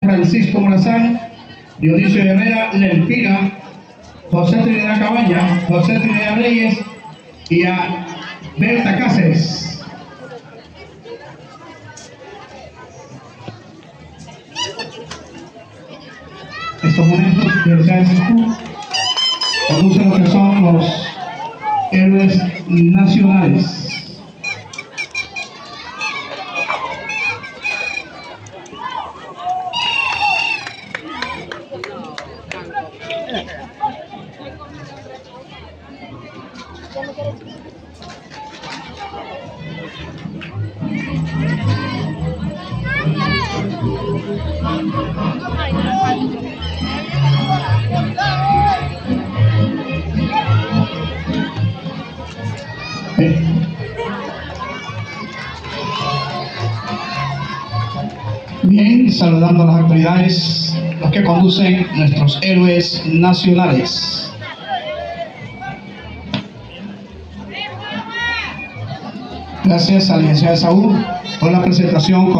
Francisco Morazán, Dionisio Herrera Lempira, José Trinidad Cabaña, José Trinidad Reyes y a Berta Cáceres. Estos momentos del Science School conducen lo que son los héroes nacionales. Bien, saludando a las autoridades, los que conducen nuestros héroes nacionales. Gracias a la licenciada Saúl por la presentación.